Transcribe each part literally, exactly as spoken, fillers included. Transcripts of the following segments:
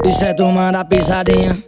Isso é turma da pisadinha.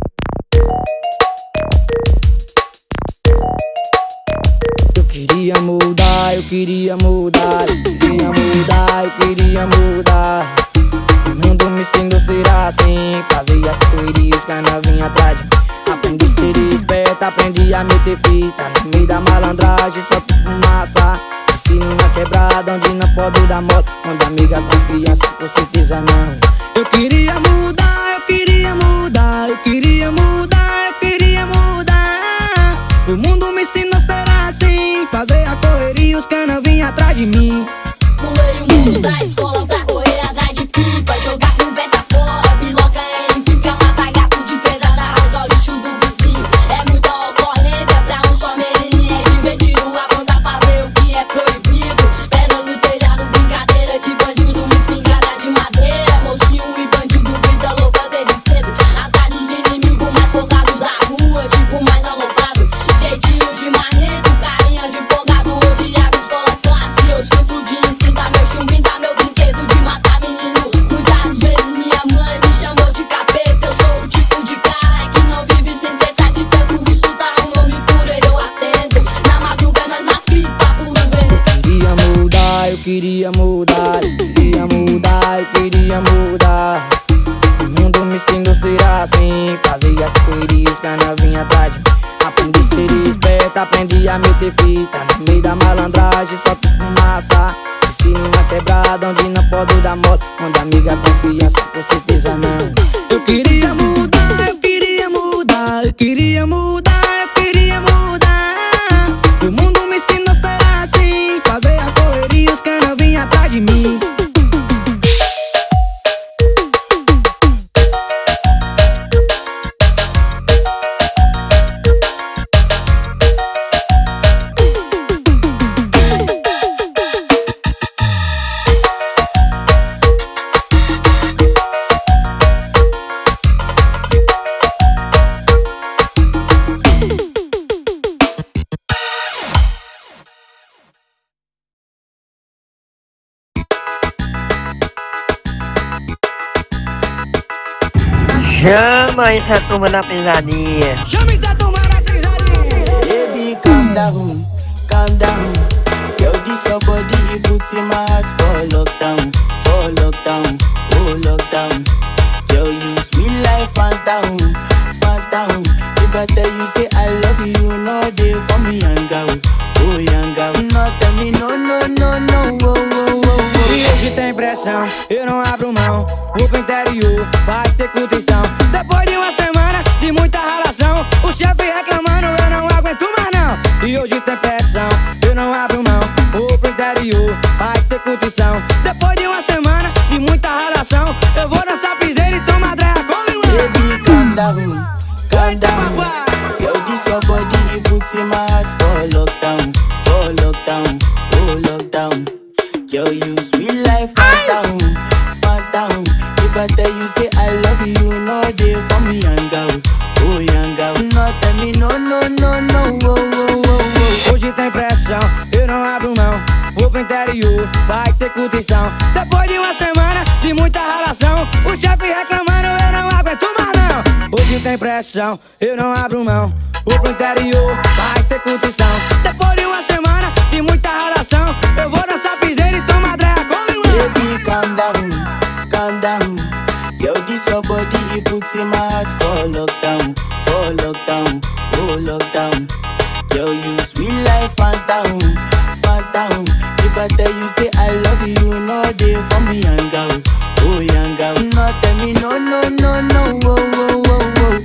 Eu queria mudar, eu queria mudar, eu queria mudar, eu queria mudar. O mundo me ensinou a ser assim, fazia as correrias que a novinha atrás. Aprendi a ser esperta, aprendi a meter fita no meio da malandragem, só por fumaça. Ensino na quebrada, onde não pode dar mole, onde amiga confiança, com certeza não. Eu queria mudar, eu queria mudar, eu queria mudar, eu queria mudar. O mundo me ensinou a ser assim, fazer a correria, os canas vinham atrás de mim. Pulei o mundo da escola pra correr atrás de pipa, jogar conversa fora, piloca é implica, mata gato de pedrada, rasga o lixo do vizinho. É muita ocorrência pra um só menino, é divertido apontar, fazer o que é proibido. Pedra no telhado, brincadeira de bandido, uma espingarda de madeira, mocinho e bandido, vida louca desde cedo. Atrás dos inimigos mais folgado da rua, tipo mais aloprado, jeitinho de marrento, carinha de folgado. Hoje abre escola classe, eu sinto de ensinar meu chumbinho, dá meu brinquedo de matar menino. Muitas vezes minha mãe me chamou de capeta, eu sou o tipo de cara que não vive sem tentar de tanto escutar um nome por ele eu atendo. Na madrugada na fita, por um veneno. Eu queria mudar, eu queria mudar, eu queria mudar. O mundo me ensinou a ser assim, fazia as correrias que a novinha atrás. Aprendi a ser esperta, aprendi a meter fita no meio da malandragem, só por fumaça. Ensino na quebrada, onde não pode dar mole, onde amiga confiança, com certeza não. Eu queria mudar, eu queria mudar, eu queria mudar, eu queria mudar. O mundo me ensinou a ser assim, fazer a correria, os canas vinham atrás de mim. Chama essa turma da pisadinha. Chama essa turma da pisadinha. Baby, calm down, calm down. Yo, this your body, you put in my heart for lockdown, for lockdown, oh lockdown. Yo, you sweet life, phantom, phantom. If I tell you say I love you, no day for me, young girl, oh young girl. No tell me no, no, no, no, oh, oh, oh, oh. E hoje tem pressão, eu não abro mão. Vou pro interior, vai ter curtição. Depois de uma semana de muita ralação, o chefe reclamando, eu não aguento mais não. E hoje tem pressão, eu não abro mão. Vou pro interior, vai ter curtição. Depois de uma semana de muita ralação, eu vou dançar piseira e tomar dreia com limão. Baby, calm down, calm down. Yo, this your body, you put in my heart for lockdown, for lockdown, oh lockdown. Yo, you sweet life, phantom, phantom. If I tell you say I love you, no day for me, young girl, oh young girl. No tell me no, no, no, no, oh, oh, oh, oh. Hoje tem pressão, eu não abro mão. Vou pro interior, vai ter curtição. Depois de uma semana de muita ralação, o chefe reclamando, eu não aguento mais não. Hoje tem pressão, eu não abro mão. Vou pro interior, vai ter curtição. Depois de uma semana de muita ralação, eu vou dançar piseira e tomar dreia com limão. Baby, calm down, calm down. Yo, this your body, you put in my heart for lockdown, for lockdown, oh lockdown. Yo, you sweet life, phantom, phantom. If I tell you say I love you, no day for me, young girl, oh young girl. No tell me no, no, no, no, oh, oh, oh, oh.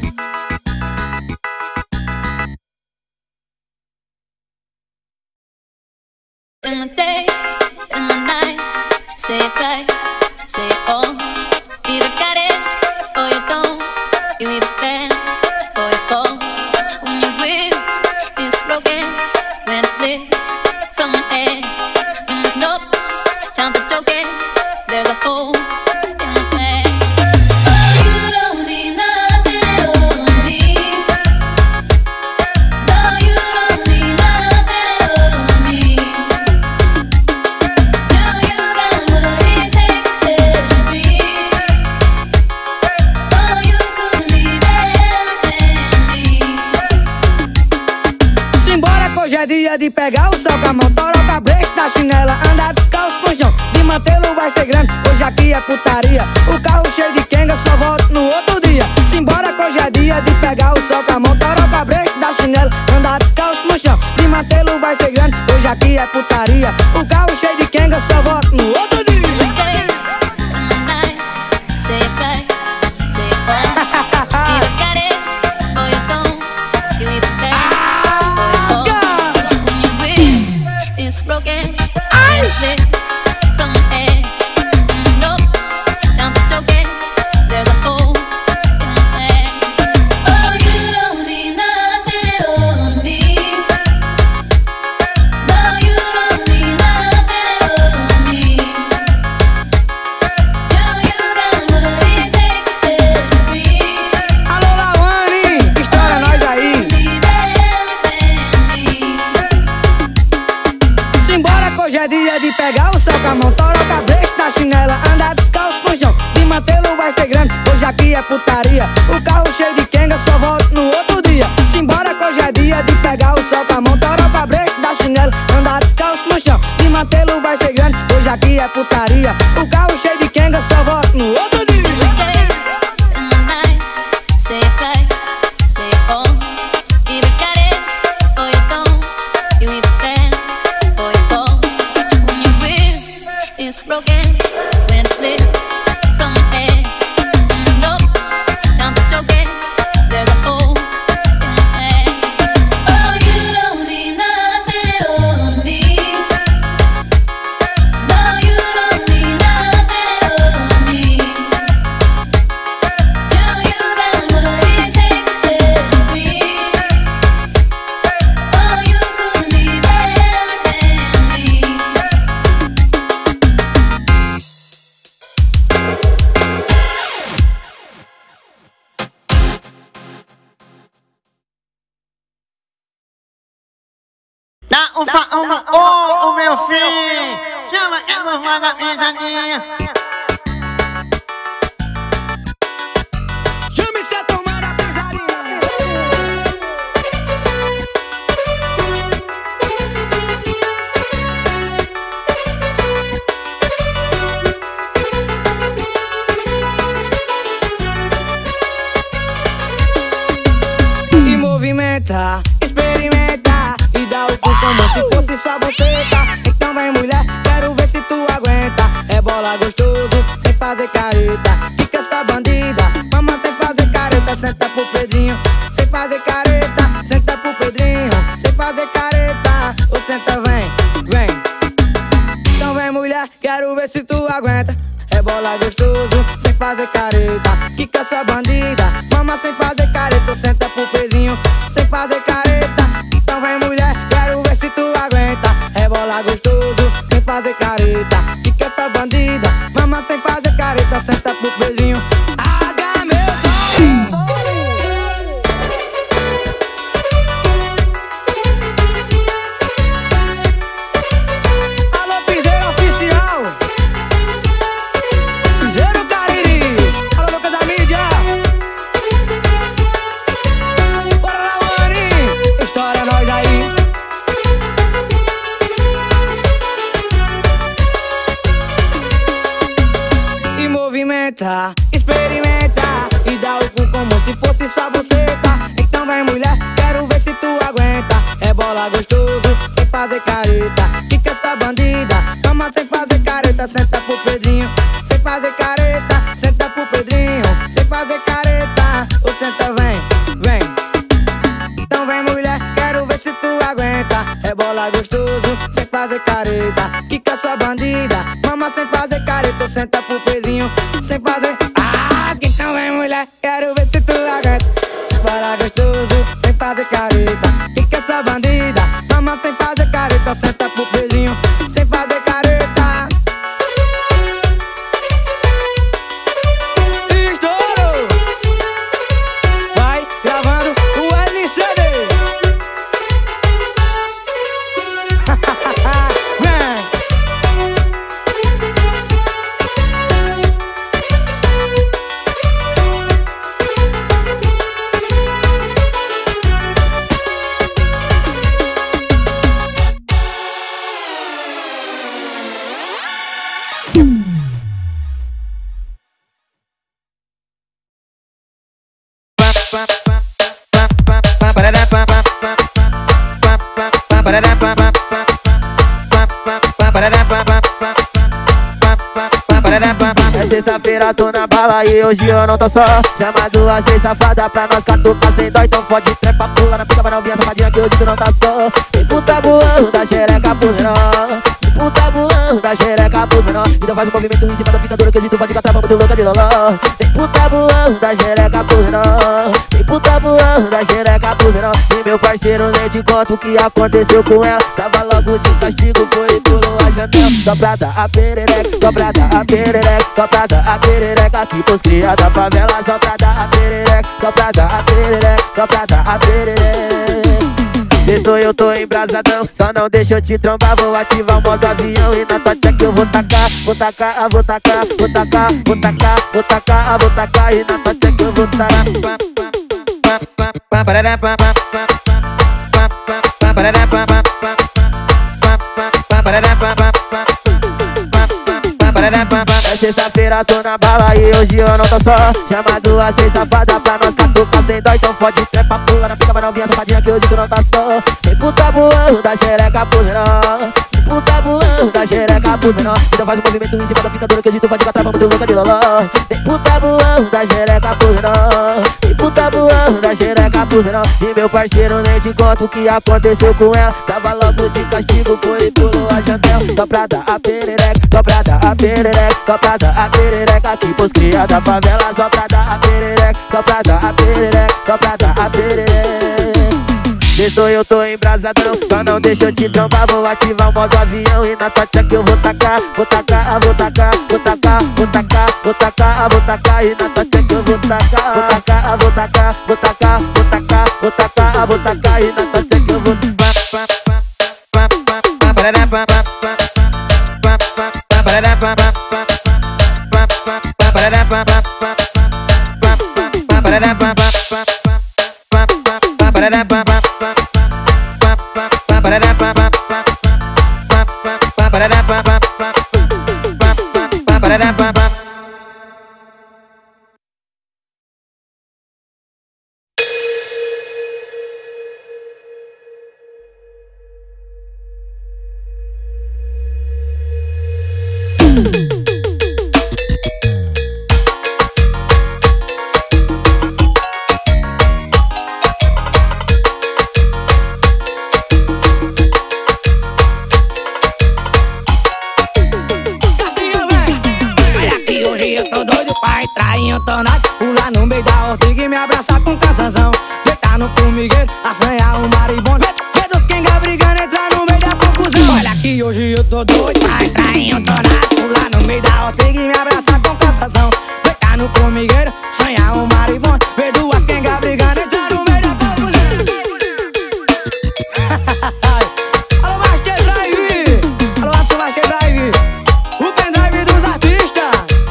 In the day, in the night, say it right, say it all. Either got it or you don't. You either stand or you fall. When your will is broken, when it's lit from the head, you must know time for joking. There's a hole in the plan. Oh, you don't mean nothing at all to me. No, you don't mean nothing at all to me. Now you got what it takes to set me free. dia de pegar o céu com a mão, toroca, break da chinela, andar descalço no chão, de mantê-lo vai ser grande, hoje aqui é putaria. O carro cheio de quenga, só volto no outro dia. Simbora que hoje é dia de pegar o céu com a mão, toroca, break da chinela, andar descalço no chão, de mantê-lo vai ser grande, hoje aqui é putaria. O carro cheio de quenga, só volto no outro dia. É dia de pegar o céu com a mão, toroca, break da chinela, andar descalço no chão, de mantê-lo vai ser grande, hoje aqui é putaria. O carro cheio de quenga, só volto no outro dia. Simbora que hoje é dia de pegar o céu com a mão, toroca, break da chinela, andar descalço no chão, de mantê-lo vai ser grande, hoje aqui é putaria. O carro cheio de quenga, só volto no outro dia. Dá um fa, uma, ô, o meu filho, chama que eu vou mandar pisadinha. Chame cê tomar a pisadinha. E movimenta, experimenta, e dá o cu como se fosse só você, tá? Então vem mulher, quero ver se tu aguenta. É bola gostoso, sem fazer careta. Fica essa bandida, mamãe sem fazer careta. Senta pro Pedrinho, sem fazer careta. Senta pro Pedrinho, sem fazer careta. Ou senta, vem, vem. Então vem mulher, quero ver se tu aguenta. É bola gostoso, sem fazer careta. Fica essa bandida, mamãe sem fazer careta. Senta pro Pedrinho, sem fazer careta. Então vem mulher, quero ver se tu aguenta. É bola gostoso, sem fazer careta. Fica essa bandida, mamãe sem fazer careta. Senta pro Pedrinho, rasga meu corpo. Alô, piseiro oficial, piseiro Cariri. Alô, boca da mídia. Bora lá, Wani, estoura nós aí. E movimenta, experimenta, e dá o cu como se fosse só você, tá? Então vem mulher, quero ver se tu aguenta. É bola gostoso, sem fazer careta. Fica essa bandida, toma sem fazer careta. Senta pro Pedrinho, sem fazer careta. Senta pro Pedrinho, sem fazer careta. Ou senta, vem, vem. Então vem mulher, quero ver se tu aguenta. É bola gostoso, sem fazer careta. Fica sua bandida, mama sem fazer careta. Ou senta pro Pedrinho, sem fazer. Ah, então vem mulher, quero ver se tu aguenta. Bola gostoso, sem fazer careta. Fica essa bandida, mama sem fazer careta. Senta pro Pedrinho, sem fazer careta. Estourou! Vai gravando o L C D. Vem! É sexta-feira, tô na bala e hoje eu não tô só. Chama duas três safada pra nós catucar sem dó. Então pode trepa, pula na pica, vai novinha safadinha que hoje tu não tá só. Tem puta voando da xereca pro menor. Tem puta voando da xereca pro menor. Então faz um movimento em cima da picadura que hoje tu pode gastar, vamos ter louca de loló. Tem puta voando da xereca pro menor. Tem puta voando da xereca pro menor. E meu parceiro nem te conta o que aconteceu com ela. Tava logo de castigo, foi e pulou a janela. Só pra dar a perereca, só pra dar a perereca, só pra dar a perereca aqui pros cria da favela. Só pra dar a perereca, só pra dar a perereca, só pra dar a perereca. Sextou eu tô embrasadão, só não deixa eu te trombar. Vou ativar o modo avião e na tua check eu vou tacar. Vou tacar, vou tacar, vou tacar, vou tacar, vou tacar, vou tacar. E na tua check eu vou tacar. É sexta-feira, tô na bala e hoje eu não tô só. Chama duas três safada pra nós catucar sem dó. Então pode trepa, pula na pica, vai novinha safadinha que hoje tu não tá só. Tem puta voando da xereca pro menor. Tem puta voando da xereca pro menor. Então faz um movimento em cima da picadura que hoje tu pode gastar, vamos ter louca de loló. Tem puta voando da xereca pro menor. Tem puta voando da xereca pro menor. E meu parceiro nem te conta o que aconteceu com ela. Tava logo de castigo, foi e pulou a janela. Só pra dar a perereca, só pra dar a perereca, só pra dar a perereca aqui pros cria da favela. Só pra dar a perereca, só pra dar a perereca, só pra dar a perereca. Sextou eu tô embrasadão, só não deixa eu te trombar. Vou ativar o modo avião e na tua check eu vou tacar. Vou tacar, vou tacar, vou tacar, vou tacar, vou tacar, vou tacar. E na tua check eu vou tacar. Vou tacar, vou tacar, vou tacar, vou tacar, vou tacar, vou tacar. E na tua check eu vou tacar. Pular no meio da ortiga e me abraçar com caçazão. Deitar no formigueiro, assanhar o maribondo. Ver dos quenga brigando, entrar no meio da confusão. Olha que hoje eu tô doido pra entrar em um tornado. Pular no meio da ortiga e me abraçar com caçazão. Deitar no formigueiro, assanhar o maribondo. Ver duas quenga brigando, entrar no meio da confusão. Alô, Master Drive! Alô, Watson Master Drive! O pendrive dos artistas!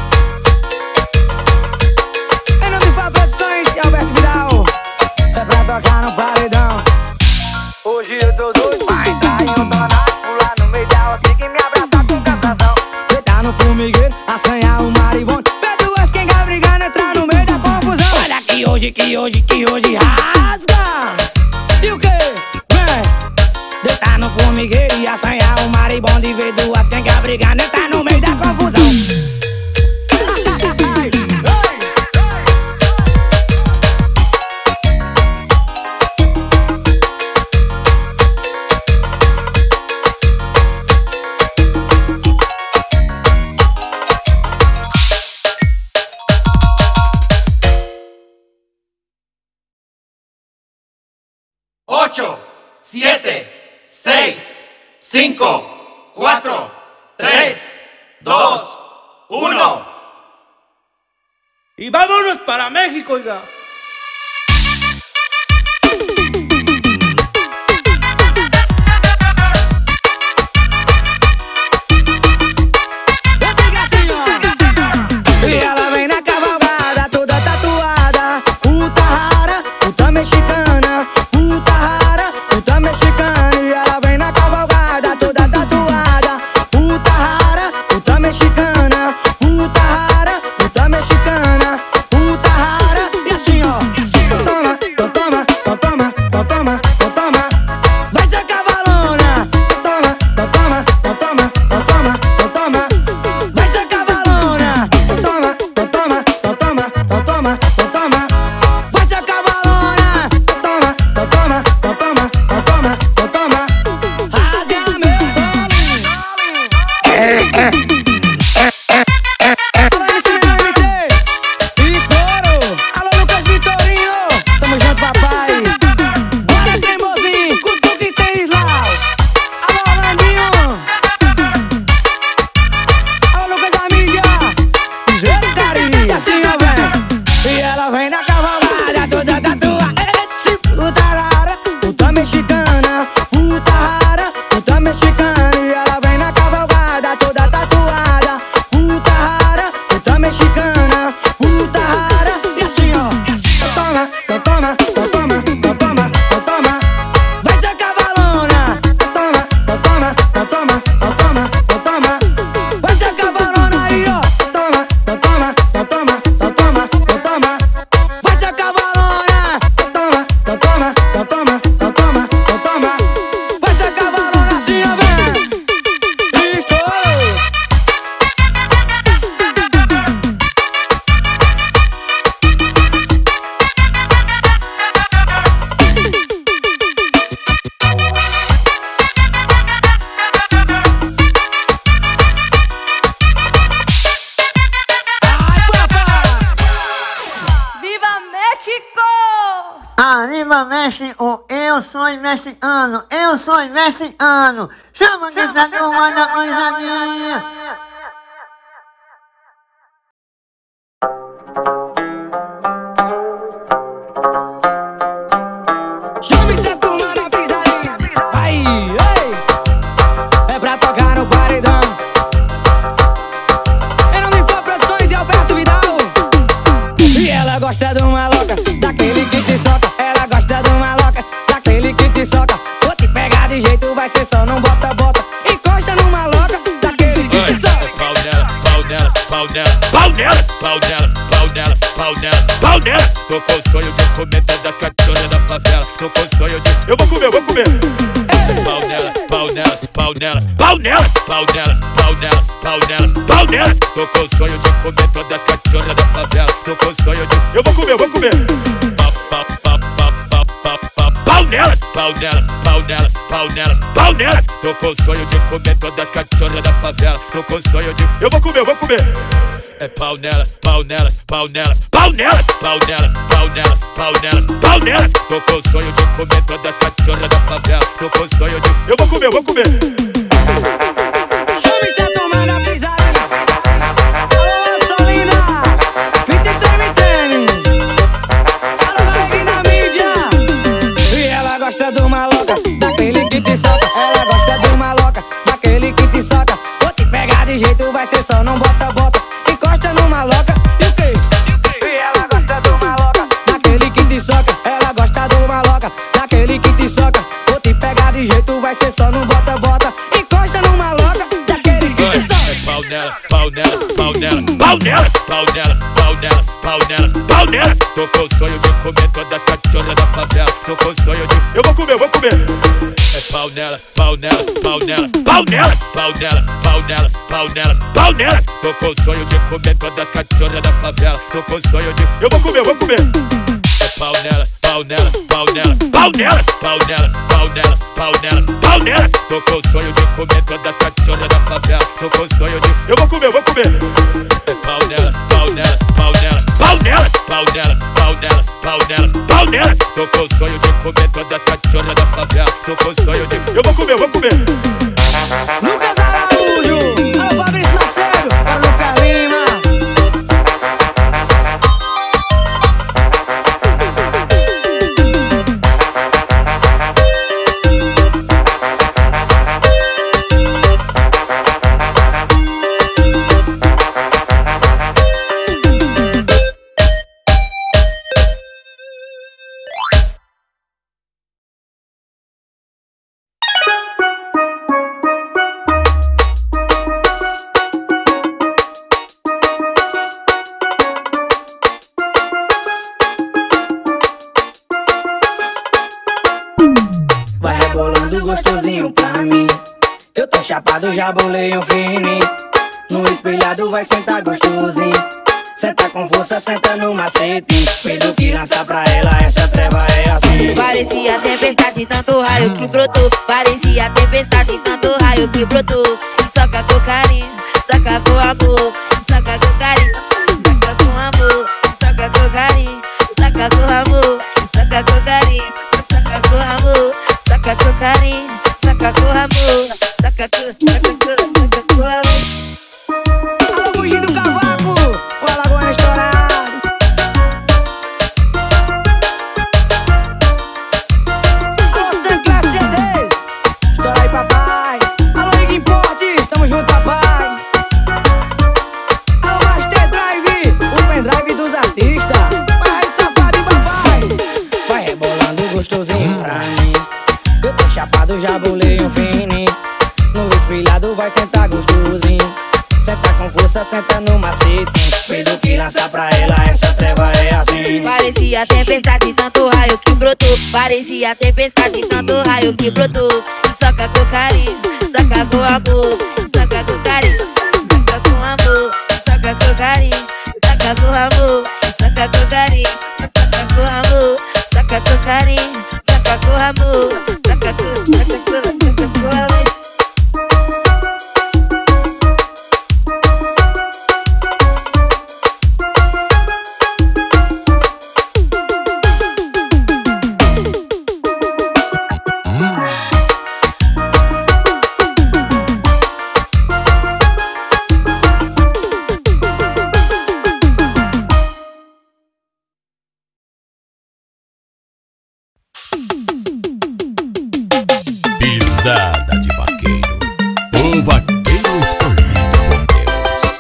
Tocar no paredão. Hoje eu tô doido pra entrar em um tornado. Pular no meio da ortiga e me abraçar com caçazão. Deitar no formigueiro, assanhar o maribondo. Ver duas quenga brigando, entrar no meio da confusão. Olha que hoje, que hoje, que hoje rasga. E o que? Vem! Deitar no formigueiro e assanhar o maribondo. E ver duas quenga brigando, entrar no meio da confusão. ocho, siete, seis, cinco, cuatro, tres, dos, uno. Y vámonos para México, oiga. E ela vem na cavalgada, toda tatuada. Puta rara, puta mexicana. Puta rara, puta mexicana. E ela vem na cavalgada, toda tatuada. Puta rara, puta mexicana. Puta rara, puta mexicana. Puta rara, e assim Arriba México, eu sou mexicano, eu sou mexicano. Chama que essa turma da coisa minha. Chama essa turma na pisadinha. Aí, ei. É pra tocar no paredão. Fernando For Produções e Alberto Vidal. E ela gosta de uma louca, daquele que te soca. Ela gosta de uma louca, daquele que te soca. Vou te pegar de jeito, vai ser só, não bota, bota. Encosta numa louca, daquele que te soca. Pau nelas, pau nelas, pau nelas, pau nelas, pau nelas, pau nelas, pau nelas, pau nelas. Tô com o sonho de comer todas as cachorras da favela. Tô com o sonho de... Eu vou comer, eu vou comer. Pau nelas, pau nelas, pau nelas, pau nelas, pau nelas, pau nelas, pau nelas, pau nelas. Tô com o sonho de comer todas as cachorras da favela. Tô com o sonho de... Eu vou comer, eu vou comer. Pau, pau, pau, pau, pau, pau, pau nelas, pau nelas, pau nelas, pau nelas, pau nelas. Tô com o sonho de comer todas as cachorras da favela. Tô com o sonho de... Eu vou comer, eu vou comer. É pau nelas, pau nelas, pau nelas, pau nelas, pau nelas, pau nelas, pau nelas, pau nelas. Tô com o sonho de comer todas as cachorras da favela. Tô com o sonho de... Eu vou comer, eu vou comer. Chama essa turma na pisadinha. Alô, Solina, fita e treme, treme. Alô, Greg na mídia. E ela gosta de uma louca, daquele que te soca. Ela gosta de uma louca, daquele que te soca. Vou te pegar de jeito, vai ser só, não bota, bota. Encosta numa louca, e o quê? E ela gosta de uma louca, daquele que te soca. Ela gosta de uma louca, daquele que te soca. Vou te pegar de jeito, vai ser só, não bota, bota. Encosta numa louca, daquele que te soca. É pau nelas, pau nelas, pau nelas, pau nelas, pau nelas, pau nelas, pau nelas, pau nelas. Tô com o sonho de comer todas as cachorras da favela. Tô com o sonho de... Eu vou comer, eu vou comer. É pau nelas, pau nelas, pau nelas, pau nelas, pau nelas, pau nelas, pau nelas, pau nelas. Tô com o sonho de comer todas as cachorras da favela. Tô com o sonho de... Eu vou comer, eu vou comer. É pau nelas, pau nelas, pau nelas, pau nelas, pau nelas, pau nelas, pau nelas, pau nelas. Tô com o sonho de comer todas as cachorras da favela. Tô com o sonho de... Eu vou comer, eu vou comer. É pau nelas, pau nelas, pau nelas, pau nelas, pau nelas, pau nelas, pau nelas, pau nelas. Tô com o sonho de comer todas as cachorras da favela. Tô com o sonho de... Eu vou comer, eu vou comer. Lucas Araújo, alô Fabrício Macedo, para o Lucas Lima. Vai rebolando gostosinho pra mim. Eu tô chapado, já bolei um fininho. No espelhado vai sentar gostosinho. Senta com força, senta no macete. Pedro que lança pra ela, essa treva é assim. Parecia tempestade, tanto raio que brotou. Parecia tempestade, tanto raio que brotou. Soca com carinho, soca com amor. Soca com carinho, soca com amor. Soca com carinho, soca com amor. Soca com carinho, soca com amor. Soca com carinho, soca com amor. Soca com, soca com, soca com amor. Alô, Bugi do Cavaco, o Alagoano estourado. Alô, Sancler C Ds, estoura aí, papai. Alô, Ig Importes, tamo junto, papai. Alô, Master Drive, o pendrive dos artistas. Vai, safado e papai. Vai rebolando gostosinho pra mim. Eu tô chapado, já bolei um fininho. No espelhado vai sentar gostosinho. Senta com força, senta no macete. Pedro que lança pra ela, essa treva é assim. Parecia tempestade, tanto raio que brotou. Parecia tempestade, tanto raio que brotou. Soca com carinho, soca com amor. Soca com carinho, soca com amor. Soca com carinho, soca com amor. Soca com carinho, soca com amor. Soca com carinho, soca com amor. Soca com, soca com, soca com amor. Pisada de vaqueiro, o vaqueiro escolhido por Deus.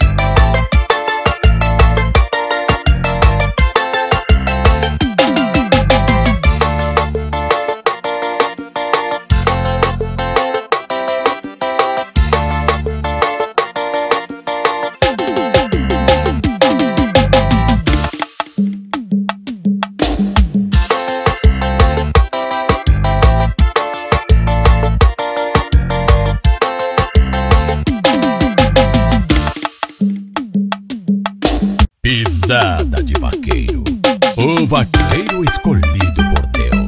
Pisada de vaqueiro, o vaqueiro escolhido por Deus.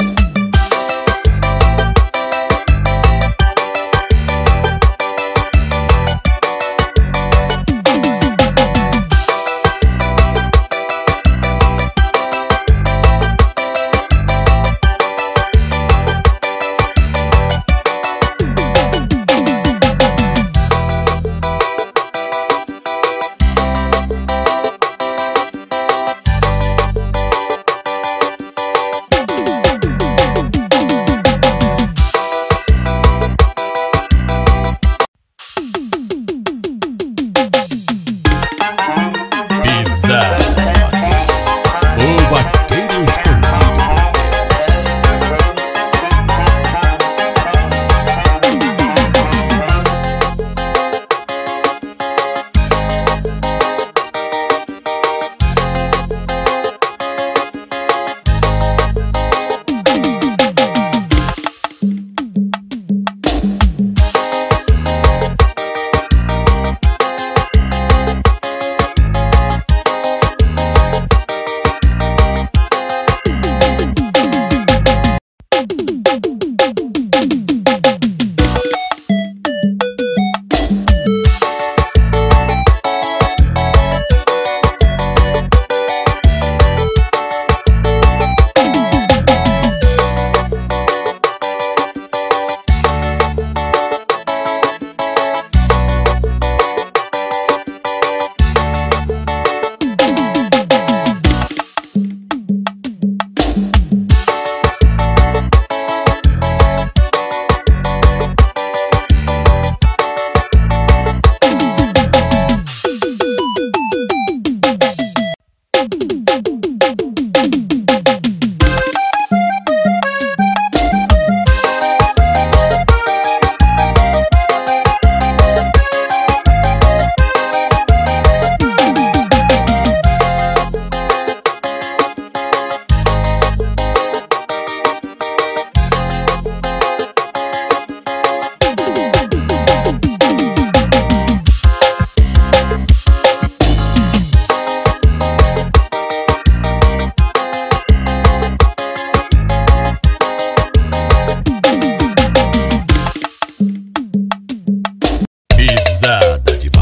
Pisada de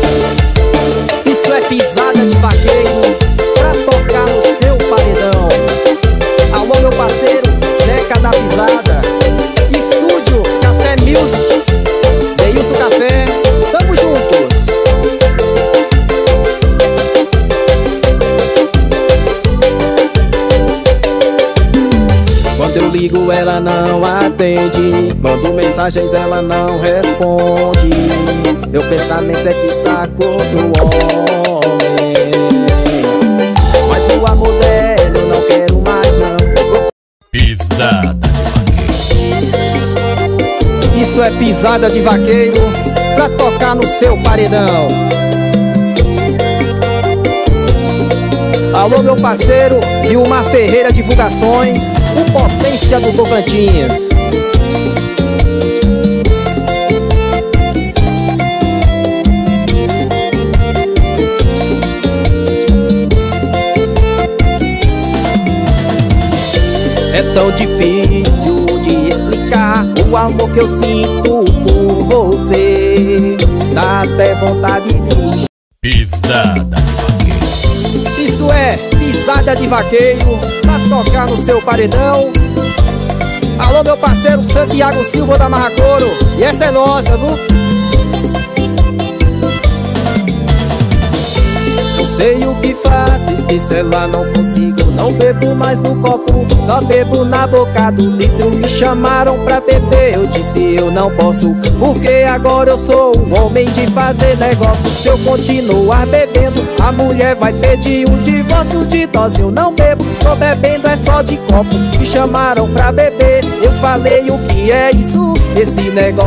vaqueiro. Isso é pisada de vaqueiro pra tocar no seu paredão. Alô, meu parceiro Zeca da Pisada. Estúdio Café Music. Deilson Café. Tamo juntos. Quando eu ligo ela não atende, mando mensagens ela não responde. Meu pensamento é que está com outro homem, mas o amor dela eu não quero mais não. Pisada de vaqueiro. Isso é pisada de vaqueiro pra tocar no seu paredão. Alô, meu parceiro Vilmar Ferreira Divulgações, o Potência do Tocantins. É tão difícil de explicar o amor que eu sinto por você. Dá até vontade de... Pisada de vaqueiro. Isso é pisada de vaqueiro pra tocar no seu paredão. Alô, meu parceiro Santiago Silva da Marracoro. E essa é nossa, viu? sei o que faço, esqueço ela, não consigo. Não bebo mais no copo, só bebo na boca do litro. Me chamaram pra beber, eu disse eu não posso, porque agora eu sou um homem de fazer negócio. Se eu continuar bebendo, a mulher vai pedir um divórcio de dose. Eu não bebo, tô bebendo é só de copo. Me chamaram pra beber, eu falei o que é isso, esse negócio.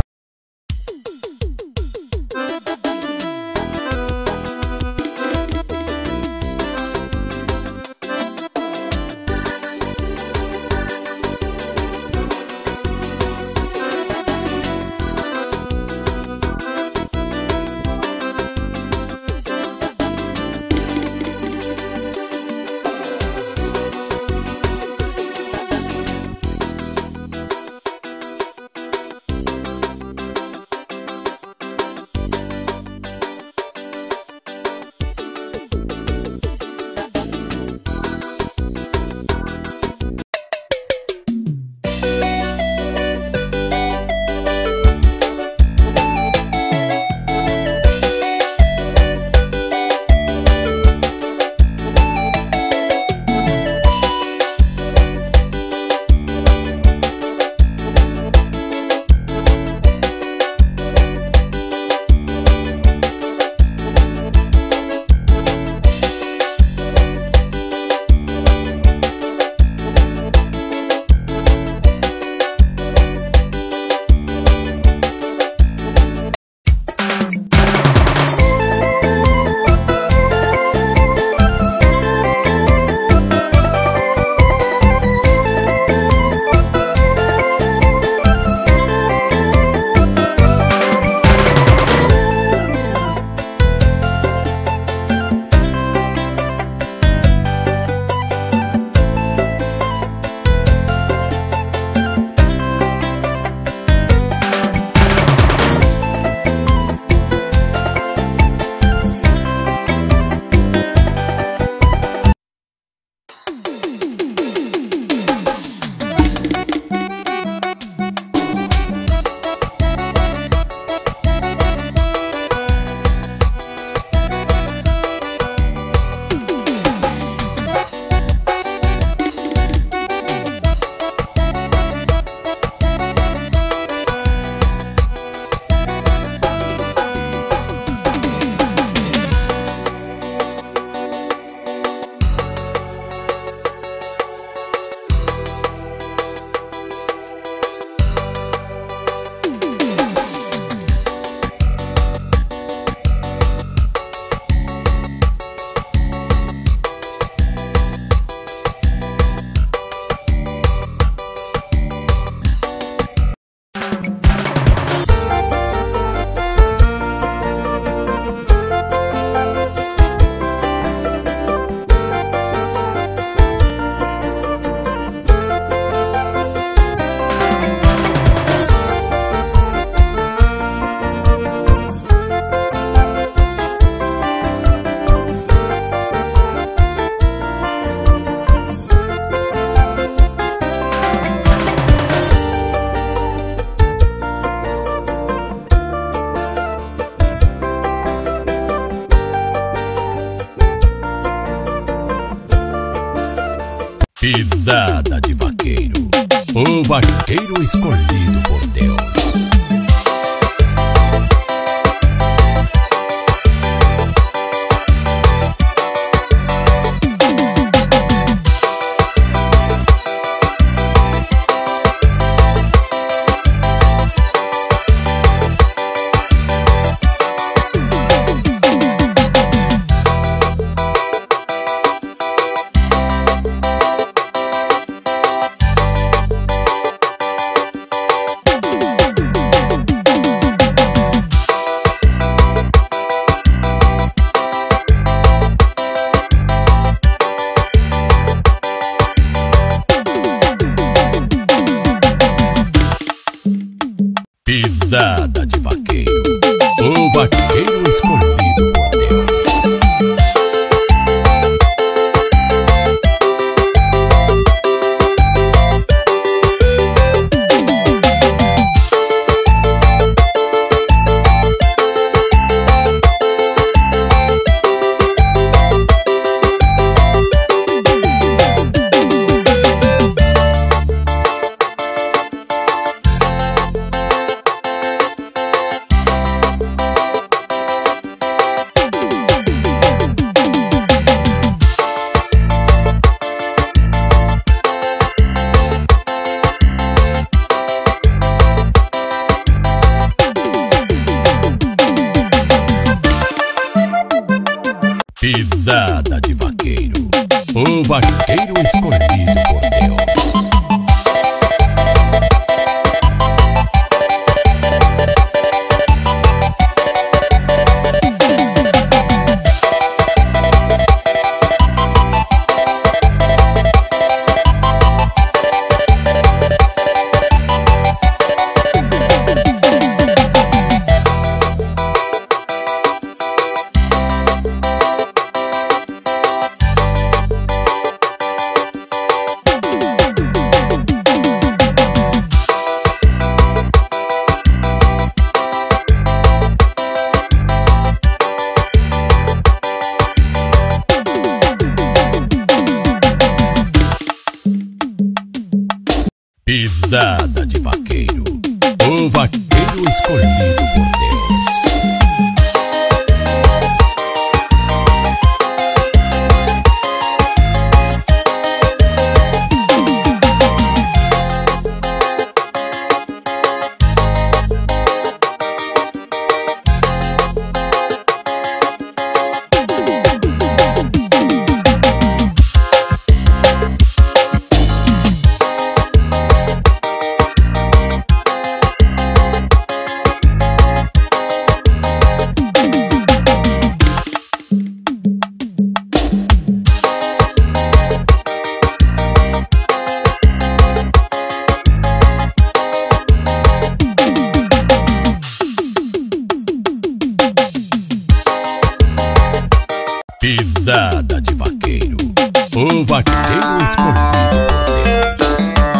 Pisada de vaqueiro, o vaqueiro escolhido por Deus. Pisada de vaqueiro, o vaqueiro escolhido por Deus. Pisada de vaqueiro, o vaqueiro escolhido por Deus. Pisada de vaqueiro, o vaqueiro escolhido por Deus. Pisada de vaqueiro, o vaqueiro escolhido por Deus.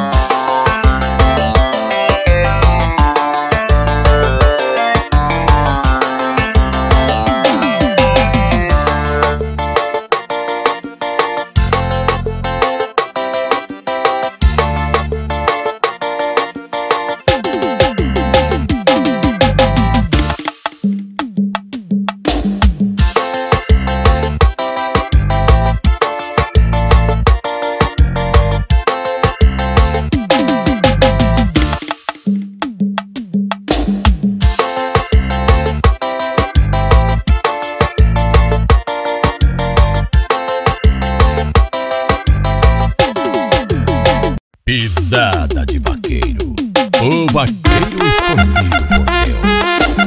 Pisada de vaqueiro, o vaqueiro escolhido por Deus.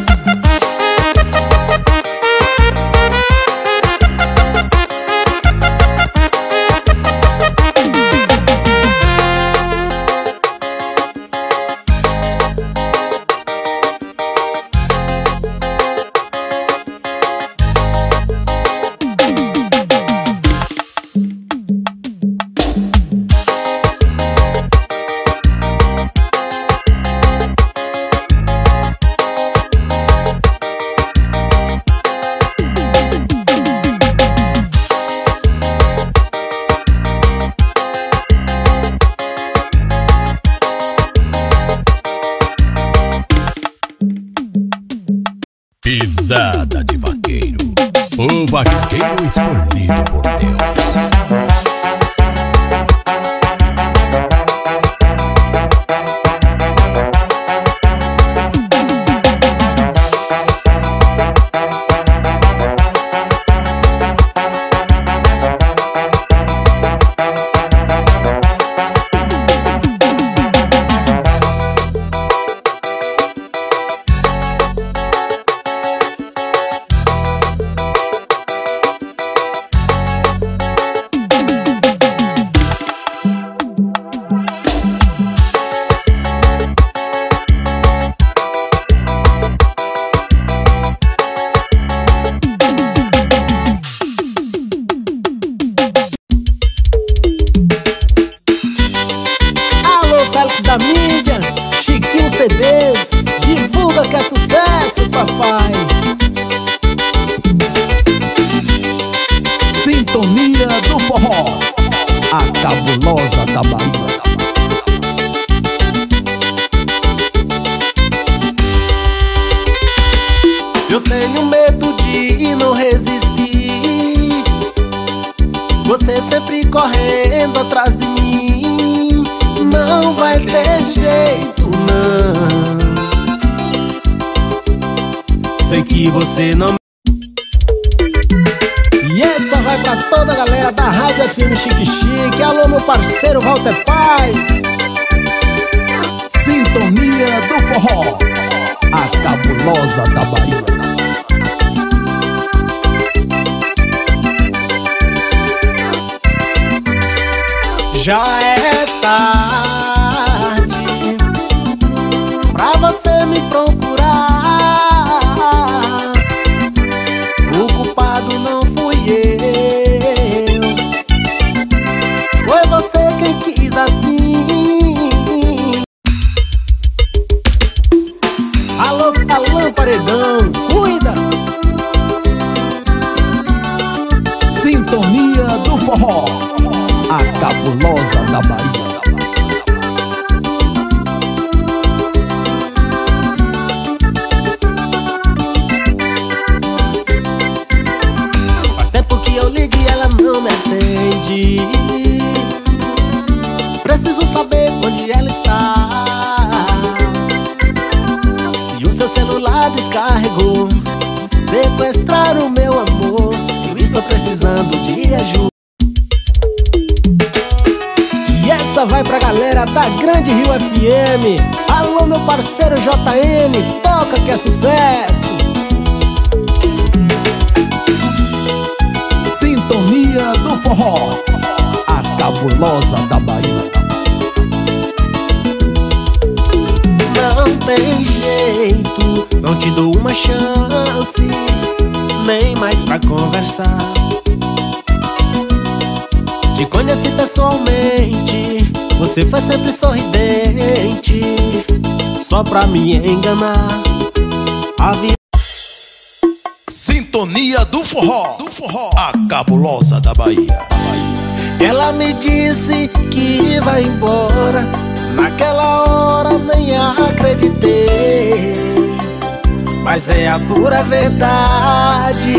Pisada de vaqueiro, o vaqueiro escolhido por Deus. Da mídia, Chiquinho C Ds, divulga que é sucesso, papai. Sintonia do forró, a cabulosa da Bahia. Eu tenho medo de não resistir, você sempre correndo atrás de mim. Não vai ter jeito, não. Sei que você não. E essa vai pra toda a galera da Rádio F M Chique Chique. Alô, meu parceiro Walter Paz. Sintonia do Forró, a cabulosa da Bahia. Já é tarde pra você me procurar. O culpado não fui eu, foi você quem quis assim. Alô, alô, paredão, cuida! Sintonia do Forró, a cabulosa da Bahia. Faz tempo que eu ligo e ela não me atende. Preciso saber onde ela está. Se o seu celular descarregou, sequestrar o meu amor, eu estou precisando de ajuda. E essa vai pra galera da Grande Rio F M. Alô, meu parceiro J M, toca que é sucesso. Sintonia do Forró, a cabulosa da Bahia. Não tem jeito, não te dou uma chance, nem mais pra conversar. Te conheci pessoalmente, você foi sempre sorridente, só pra me enganar. A vida... Sintonia do Forró, do Forró, a cabulosa da Bahia. Ela me disse que vai embora, naquela hora nem acreditei, mas é a pura verdade.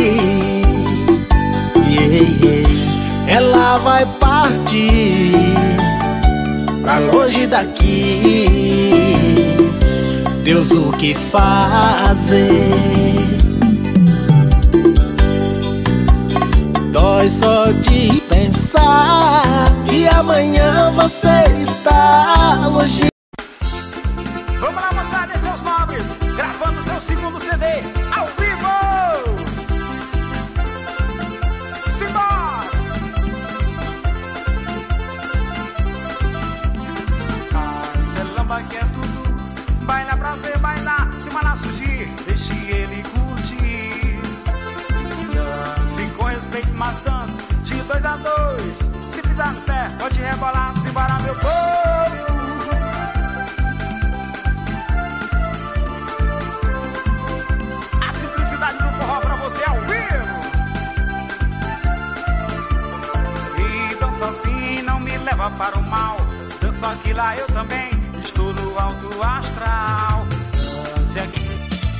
Yeah, yeah. Ela vai partir pra longe daqui. Deus, o que fazer? Dói só de pensar que amanhã você está longe. Vamos lá, moçada, e seus nobres, gravando seu segundo C D ao vivo. Simbora! Ai, cê lamba que é tudo. Baila prazer, baila, se malar surgir, deixe ele curtir. Dance com respeito, mas dance de dois a dois. Se pisar no pé, pode rebolar, simbora, meu povo. A simplicidade do forró pra você ao vivo. E dança assim não me leva para o mal. Dança aqui lá eu também estou no alto astral. Dance aqui.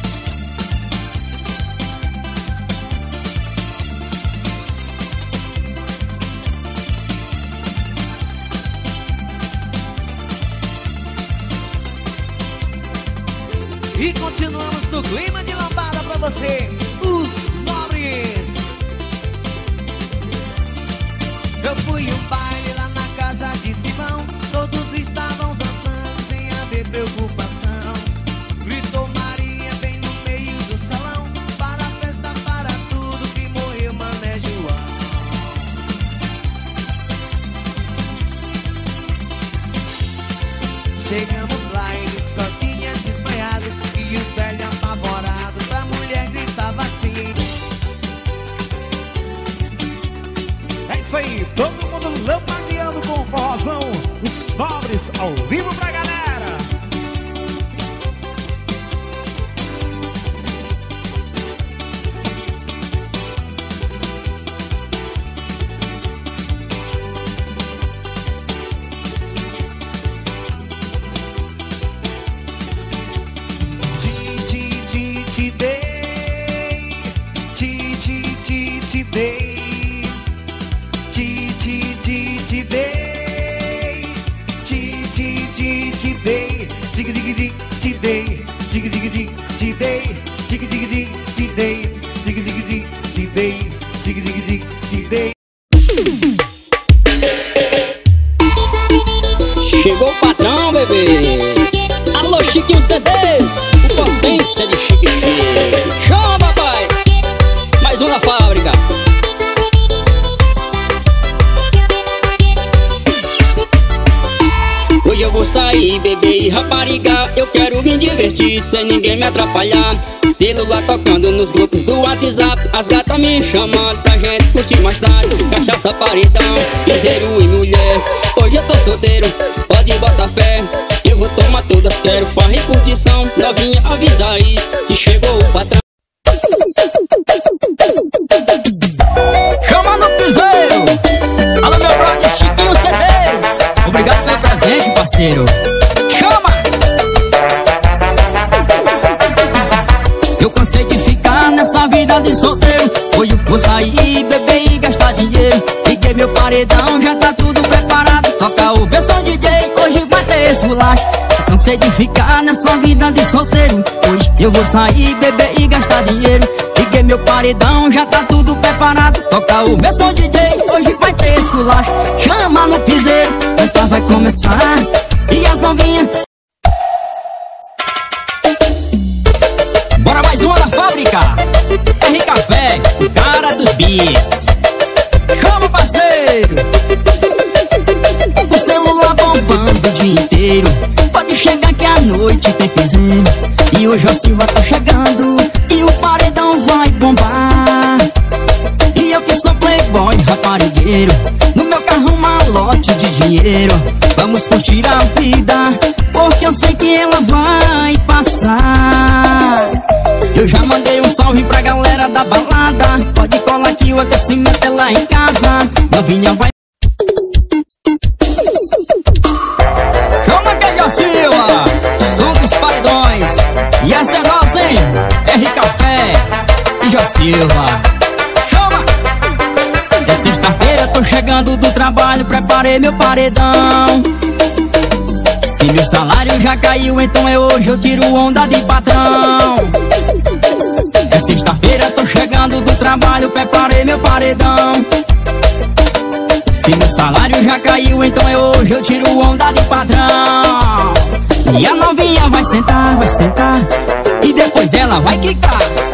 E continuamos no clima de lambada pra você, os nobres. Eu fui um baile lá na casa de Simão, todos estavam dançando sem haver preocupação. Gritou Maria bem no meio do salão, para a festa, para tudo, que morreu Mané João. Chegamos lá, ele só tinha desmaiado, e o velho apavorado pra mulher gritava assim. É isso aí, todo mundo lambadeando com o forrozão, os nobres ao vivo pra galera. Te, te, te, te dei, te, te, te, te dei, te, te, te, te dei, te, te, te, te Chegou o patrão, bebê. Alô, Chiquinho C Ds, o potência de Chique Chique. Chama, papai. Mais um na fábrica. Hoje eu vou sair, beber e rapariga. Eu quero me divertir sem ninguém me atrapalhar. Celular tocando nos grupos do WhatsApp. As gatas me chamando pra gente curtir mais tarde. Cachaça, paredão, piseiro e mulher. Hoje eu tô solteiro, pode botar fé. Eu vou tomar todas, quero farra e curtição. Novinha, avisa aí que chegou o patrão. Chama no piseiro. Alô, meu brother Chiquinho C Ds. Obrigado pelo presente, parceiro. Chama! Eu cansei de ficar nessa vida de solteiro. Hoje eu vou sair, beber e gastar dinheiro. Liguei meu paredão, já tá tudo preparado. Toca o versão D J, hoje vai ter esse bolacho. Eu cansei de ficar nessa vida de solteiro. Hoje eu vou sair, beber e gastar dinheiro. Liguei meu paredão, já tá tudo preparado. Toca o versão D J, hoje vai ter esse bolacho. Chama no piseiro, a festa vai começar. E as novinhas. Bora mais uma na fábrica. R Café, o cara dos beats. Chama, parceiro. O celular bombando o dia inteiro. Pode chegar que à noite tem piseiro. E hoje a Silva tá chegando e o paredão vai bombar. E eu que sou playboy raparigueiro, no meu carro um malote de dinheiro. Vamos curtir a vida, porque eu sei que ela vai passar. Eu já mandei um salve pra galera da balada. Pode colar que o aquecimento é lá em casa. Novinha vai. Chama que é Silva, som dos paredões. E essa é nossa, hein? R Café e Já Silva. Chama! É sexta-feira, tô chegando do trabalho. Preparei meu paredão. Se meu salário já caiu, então é hoje eu tiro onda de patrão. É sexta-feira, tô chegando do trabalho. Preparei meu paredão. Se meu salário já caiu, então é hoje eu tiro onda de patrão. E a novinha vai sentar, vai sentar, e depois ela vai quicar.